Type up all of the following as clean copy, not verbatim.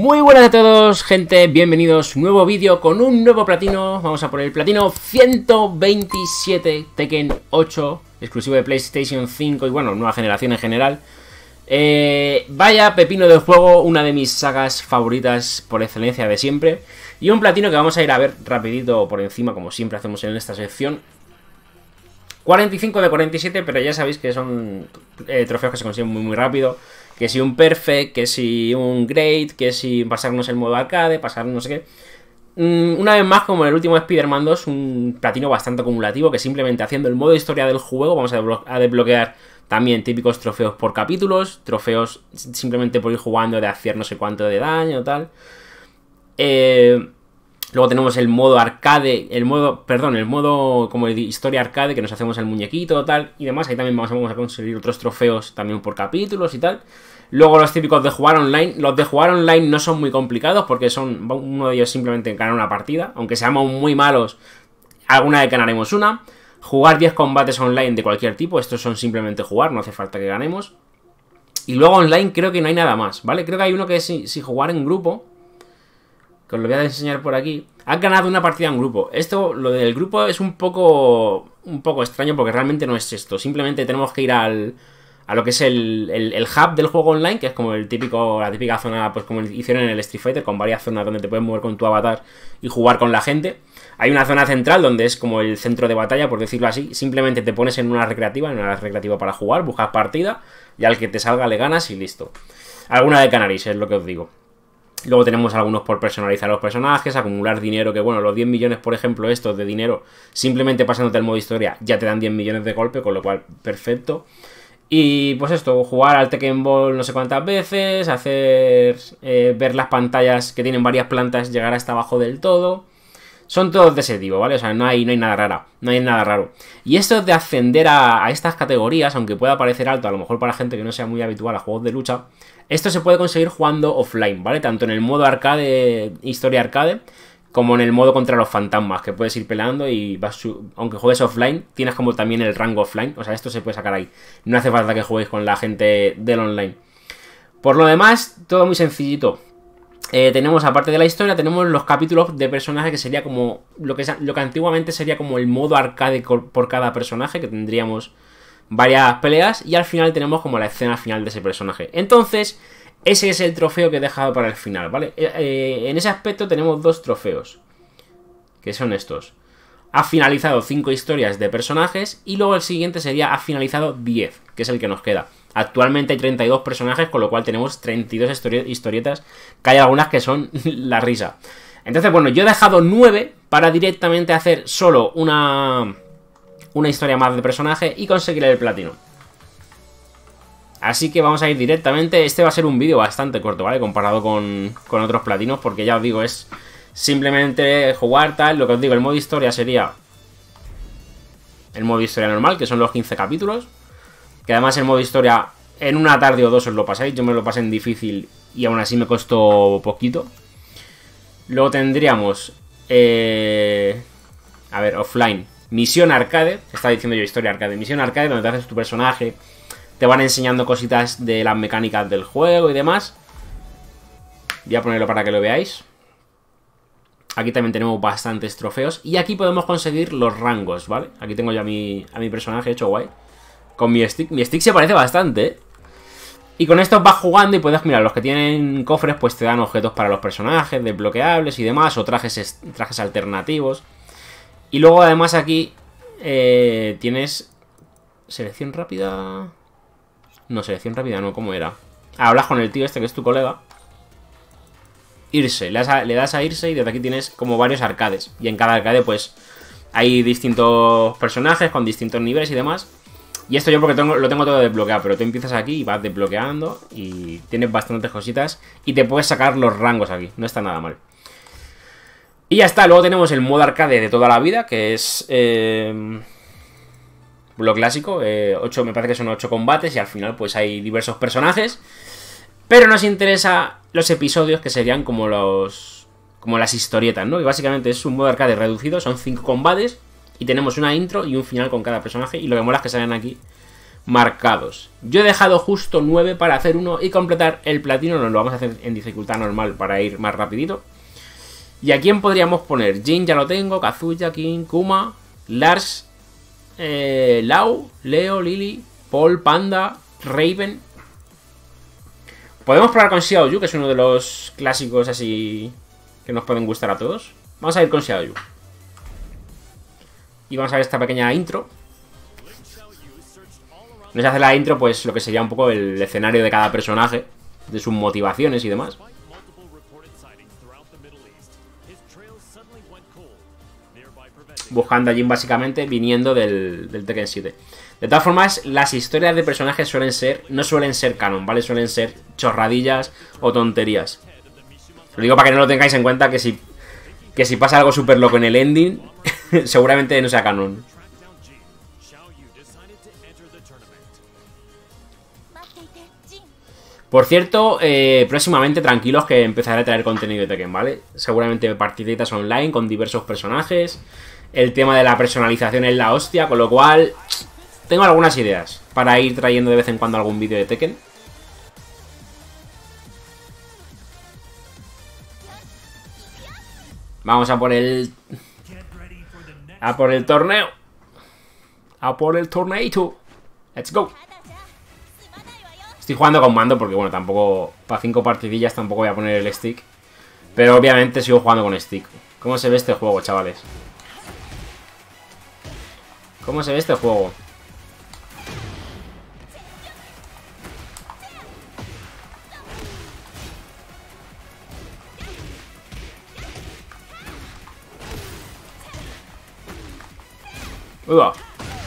Muy buenas a todos, gente, bienvenidos a un nuevo vídeo con un nuevo platino. Vamos a por el platino 127 Tekken 8, exclusivo de PlayStation 5 y bueno, nueva generación en general. Vaya pepino del juego, una de mis sagas favoritas por excelencia de siempre. Y un platino que vamos a ir a ver rapidito por encima, como siempre hacemos en esta sección. 45 de 47, pero ya sabéis que son trofeos que se consiguen muy rápido. Que si un Perfect, que si un Great, que si pasarnos el modo arcade, pasar no sé qué. Una vez más, como en el último Spider-Man 2, un platino bastante acumulativo, que simplemente haciendo el modo historia del juego vamos a desbloquear también típicos trofeos por capítulos, trofeos simplemente por ir jugando de hacer no sé cuánto de daño o tal. Luego tenemos el modo arcade, el modo como de historia arcade, que nos hacemos el muñequito tal y demás. Ahí también vamos a conseguir otros trofeos también por capítulos y tal. Luego los típicos de jugar online. Los de jugar online no son muy complicados porque uno de ellos simplemente ganar una partida. Aunque seamos muy malos, alguna vez ganaremos una. Jugar 10 combates online de cualquier tipo. Estos son simplemente jugar, no hace falta que ganemos. Y luego online creo que no hay nada más, ¿vale? Creo que hay uno que es si jugar en grupo, que os lo voy a enseñar por aquí. Has ganado una partida en grupo. Lo del grupo es un poco extraño porque realmente no es esto. Simplemente tenemos que ir a lo que es el hub del juego online, que es como la típica zona, pues como hicieron en el Street Fighter, con varias zonas donde te puedes mover con tu avatar y jugar con la gente. Hay una zona central donde es como el centro de batalla, por decirlo así. Simplemente te pones en una recreativa para jugar, buscas partida y al que te salga le ganas y listo. Alguna de Canaris, es lo que os digo. Luego tenemos algunos por personalizar los personajes, acumular dinero, que bueno, los 10 millones, por ejemplo, estos de dinero, simplemente pasándote el modo historia, ya te dan 10 millones de golpe, con lo cual, perfecto. Y pues esto, jugar al Tekken Ball no sé cuántas veces, ver las pantallas que tienen varias plantas, llegar hasta abajo del todo. Son todos de ese tipo, ¿vale? O sea, no hay nada raro, no hay nada raro. Y esto de ascender a estas categorías, aunque pueda parecer alto, a lo mejor para gente que no sea muy habitual a juegos de lucha, esto se puede conseguir jugando offline, ¿vale? Tanto en el modo arcade, historia arcade, como en el modo contra los fantasmas, que puedes ir peleando y aunque juegues offline, tienes como también el rango offline. O sea, esto se puede sacar ahí. No hace falta que juegues con la gente del online. Por lo demás, todo muy sencillito. Tenemos, aparte de la historia, tenemos los capítulos de personaje, que sería como lo que antiguamente sería como el modo arcade por cada personaje, que tendríamos varias peleas y al final tenemos como la escena final de ese personaje. Entonces, ese es el trofeo que he dejado para el final, ¿vale? En ese aspecto tenemos dos trofeos, que son estos. Ha finalizado 5 historias de personajes y luego el siguiente sería ha finalizado 10, que es el que nos queda. Actualmente hay 32 personajes, con lo cual tenemos 32 historietas, que hay algunas que son la risa. Entonces, bueno, yo he dejado 9 para directamente hacer solo una historia más de personaje y conseguir el platino. Así que vamos a ir directamente. Este va a ser un vídeo bastante corto, ¿vale? Comparado con otros platinos, porque ya os digo, es simplemente jugar tal. Lo que os digo, el modo historia sería el modo historia normal, que son los 15 capítulos. Que además el modo historia en una tarde o dos os lo pasáis. Yo me lo pasé en difícil y aún así me costó poquito. Luego tendríamos a ver, offline, misión arcade. Estaba diciendo yo historia arcade. Misión arcade, donde te haces tu personaje, te van enseñando cositas de las mecánicas del juego y demás. Voy a ponerlo para que lo veáis. Aquí también tenemos bastantes trofeos. Y aquí podemos conseguir los rangos, ¿vale? Aquí tengo ya a mi personaje hecho guay. Con mi stick. Mi stick se parece bastante, ¿eh? Y con esto vas jugando y puedes, mirar, los que tienen cofres pues te dan objetos para los personajes, desbloqueables y demás, o trajes alternativos. Y luego además aquí tienes selección rápida. No, selección rápida no, ¿cómo era? Hablas con el tío este que es tu colega. Irse, le das a irse y desde aquí tienes como varios arcades. Y en cada arcade pues hay distintos personajes con distintos niveles y demás. Y esto yo porque lo tengo todo desbloqueado, pero tú empiezas aquí y vas desbloqueando y tienes bastantes cositas y te puedes sacar los rangos aquí, no está nada mal. Y ya está, luego tenemos el modo arcade de toda la vida, que es lo clásico, me parece que son 8 combates y al final pues hay diversos personajes. Pero nos interesa los episodios, que serían como las historietas, ¿no? Y básicamente es un modo arcade reducido, son 5 combates y tenemos una intro y un final con cada personaje. Y lo que mola es que salen aquí marcados. Yo he dejado justo 9 para hacer uno y completar el platino. Nos lo vamos a hacer en dificultad normal para ir más rapidito. ¿Y a quién podríamos poner? Jin ya lo tengo, Kazuya, King, Kuma, Lars, Lau, Leo, Lily, Paul, Panda, Raven. Podemos probar con Xiaoyu, que es uno de los clásicos así que nos pueden gustar a todos. Vamos a ir con Xiaoyu. Y vamos a ver esta pequeña intro. Nos hace la intro, pues lo que sería un poco el escenario de cada personaje, de sus motivaciones y demás. Buscando a Jin básicamente viniendo del Tekken 7. De todas formas, las historias de personajes no suelen ser canon, ¿vale? Suelen ser chorradillas o tonterías. Lo digo para que no lo tengáis en cuenta, que si pasa algo súper loco en el ending, seguramente no sea canon. Por cierto, próximamente tranquilos que empezaré a traer contenido de Tekken, ¿vale? Seguramente partiditas online con diversos personajes. El tema de la personalización es la hostia, con lo cual tengo algunas ideas para ir trayendo de vez en cuando algún vídeo de Tekken. Vamos a por el... A por el torneo. A por el torneito. Let's go. Estoy jugando con mando porque, bueno, tampoco... Para 5 partidillas tampoco voy a poner el stick. Pero obviamente sigo jugando con stick. ¿Cómo se ve este juego, chavales? ¿Cómo se ve este juego? Uy, va.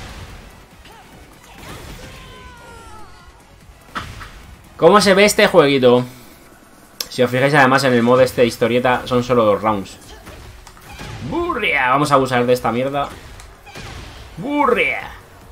¿Cómo se ve este jueguito? Si os fijáis, además, en el modo este de historieta son solo 2 rounds. ¡Burria! Vamos a abusar de esta mierda. ¡Burria!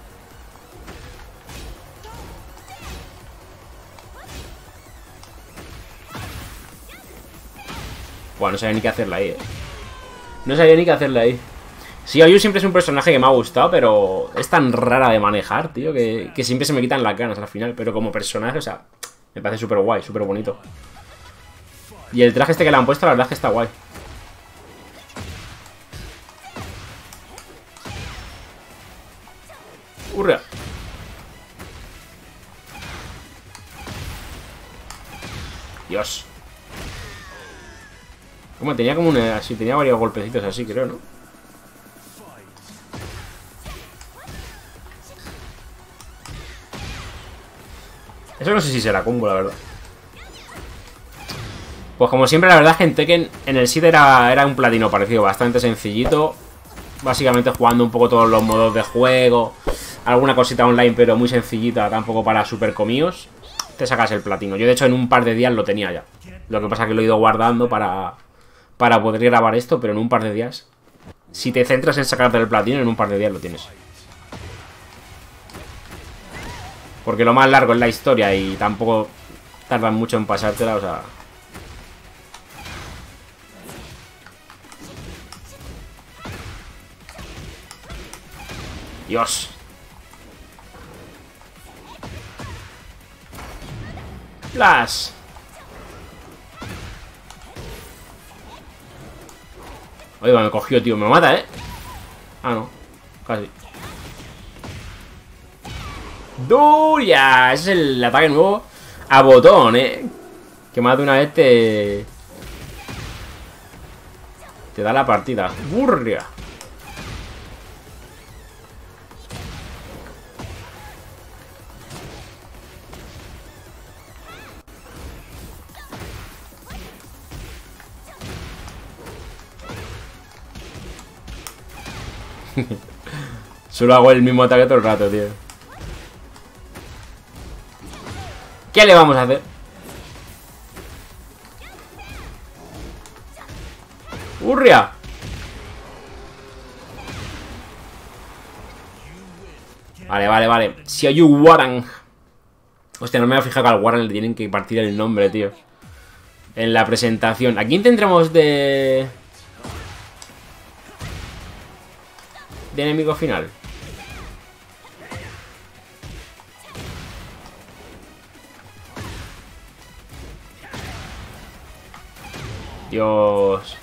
Buah, no sabía ni qué hacerla ahí, No sabía ni qué hacerla ahí. Sí, Xiaoyu siempre es un personaje que me ha gustado, pero es tan rara de manejar, tío, que siempre se me quitan las ganas al final. Pero como personaje, o sea, me parece súper guay, súper bonito. Y el traje este que le han puesto, la verdad es que está guay. ¡Hurra! Dios. Como tenía como una... Así, tenía varios golpecitos así, creo, ¿no? Eso no sé si será combo, la verdad. Pues como siempre, la verdad es que en Tekken, en el 7 era un platino parecido, bastante sencillito. Básicamente jugando un poco todos los modos de juego. Alguna cosita online, pero muy sencillita, tampoco para super comíos. Te sacas el platino. Yo, de hecho, en un par de días lo tenía ya. Lo que pasa es que lo he ido guardando para poder grabar esto, pero en un par de días. Si te centras en sacarte el platino, en un par de días lo tienes. Porque lo más largo es la historia y tampoco tardan mucho en pasártela, o sea... Dios. Flash. Oiga, me cogió, tío. Me mata, ¿eh? Ah, no. Casi. ¡Duria! Ese es el ataque nuevo a botón, ¿eh? Que más de una vez te da la partida. ¡Burria! Solo hago el mismo ataque todo el rato, tío. ¿Qué le vamos a hacer? ¡Hurria! Vale. Xiaoyu Warang. Hostia, no me había fijado que al Warang le tienen que partir el nombre, tío. En la presentación. ¿A quién tendremos de enemigo final? Dios.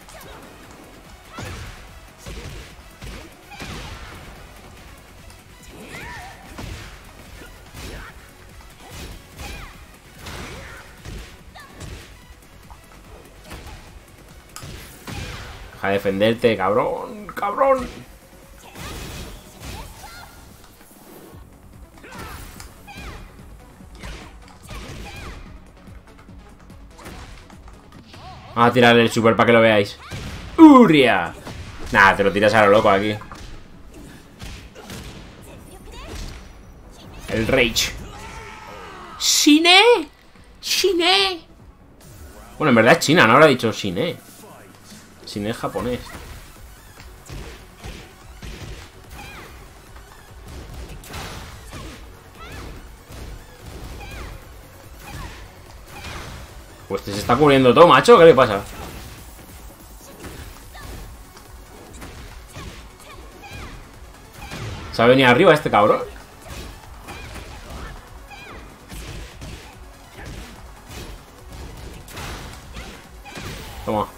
Deja de defenderte, cabrón. Cabrón. Vamos a tirarle el super para que lo veáis. ¡Uria! Nah, te lo tiras a lo loco aquí. El Rage. ¡Shine! ¡Shine! Bueno, en verdad es China, no habrá dicho Shine. Shine es japonés. Pues se está cubriendo todo, macho. ¿Qué le pasa? ¿Se ha venido arriba este cabrón? Toma.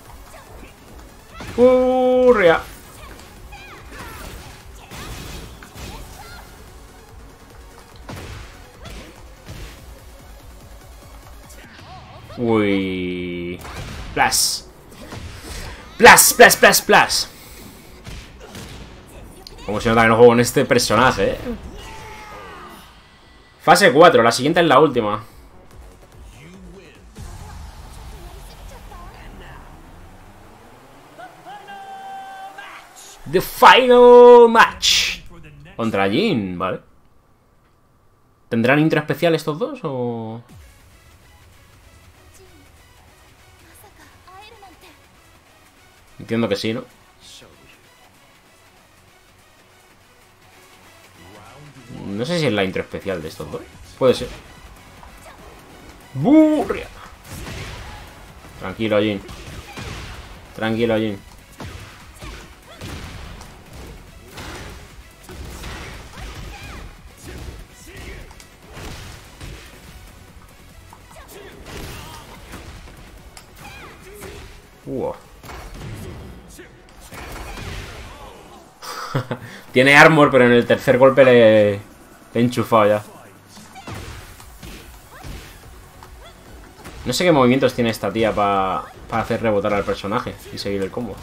¡Urria! Uy. Plus. Plus, plus, plus, plus. Como se nota que no juego con este personaje, Fase 4, la siguiente es la última. The final match. Contra Jin, vale. ¿Tendrán intro especial estos dos o...? Entiendo que sí, ¿no? No sé si es la intro especial de estos dos. Puede ser. ¡Burria! Tranquilo, Jin. Tranquilo, Jin. Tiene armor, pero en el tercer golpe le he enchufado ya. No sé qué movimientos tiene esta tía para hacer rebotar al personaje y seguir el combo.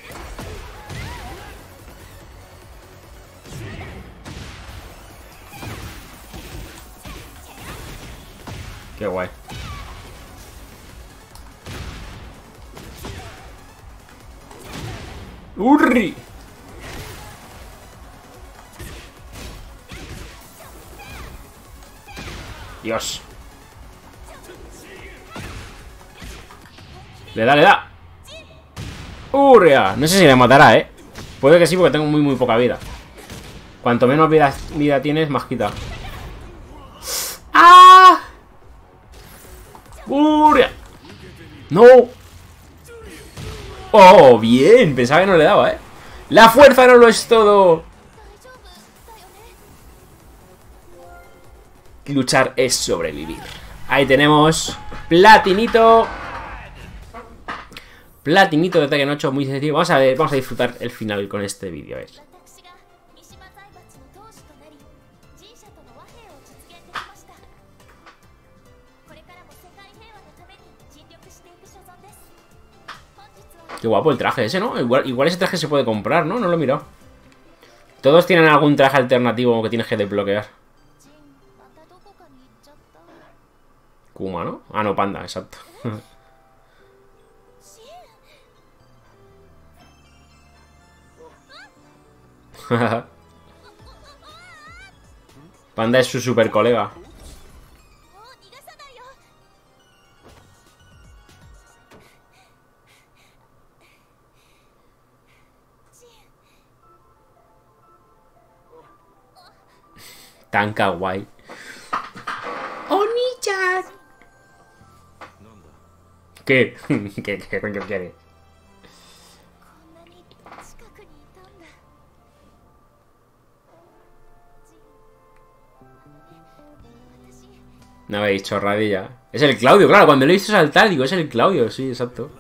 Qué guay. ¡Urri! Dios. Le da, le da. ¡Urria! No sé si le matará, ¿eh? Puede que sí, porque tengo muy poca vida. Cuanto menos vida tienes, más quita. ¡Ah! ¡Urria! ¡No! ¡Oh, bien! Pensaba que no le daba, ¿eh? ¡La fuerza no lo es todo! Luchar es sobrevivir. Ahí tenemos Platinito. Platinito de Tekken 8, muy sencillo. Vamos a ver, vamos a disfrutar el final con este vídeo. A ver. Qué guapo el traje ese, ¿no? Igual ese traje se puede comprar, ¿no? No lo he mirado. Todos tienen algún traje alternativo que tienes que desbloquear. Kuma, ¿no? Ah, no, Panda, exacto. Panda es su super colega. Tan kawaii. ¡Oni-chan! ¿Qué? ¿Qué coño quieres? No habéis chorradilla. Es el Claudio, claro, cuando lo he visto saltar, digo, es el Claudio, sí, exacto.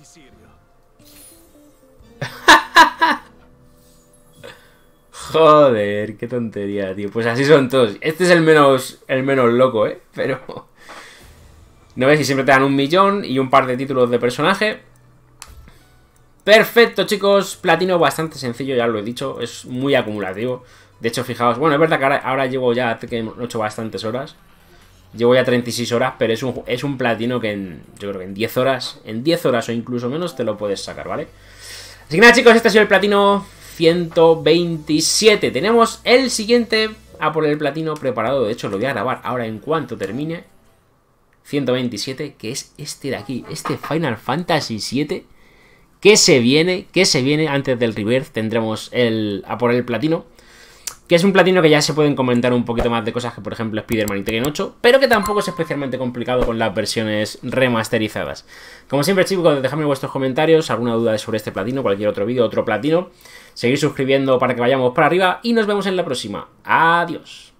Joder, qué tontería, tío. Pues así son todos. Este es el menos loco, ¿eh? Pero... ¿No ves? Y siempre te dan 1.000.000 y un par de títulos de personaje. Perfecto, chicos. Platino bastante sencillo, ya lo he dicho. Es muy acumulativo. De hecho, fijaos. Bueno, es verdad que ahora llevo ya, que he hecho bastantes horas. Llevo ya 36 horas, pero es un platino que yo creo que en 10 horas, o incluso menos, te lo puedes sacar, ¿vale? Así que nada, chicos, este ha sido el platino 127. Tenemos el siguiente a por el platino preparado. De hecho, lo voy a grabar ahora en cuanto termine. 127, que es este de aquí. Este Final Fantasy VII. Que se viene antes del Rebirth. Tendremos a por el platino. Que es un platino que ya se pueden comentar un poquito más de cosas que, por ejemplo, Spider-Man y Tekken 8, pero que tampoco es especialmente complicado con las versiones remasterizadas. Como siempre, chicos, dejadme vuestros comentarios, alguna duda sobre este platino, cualquier otro vídeo, otro platino. Seguid suscribiendo para que vayamos para arriba y nos vemos en la próxima. Adiós.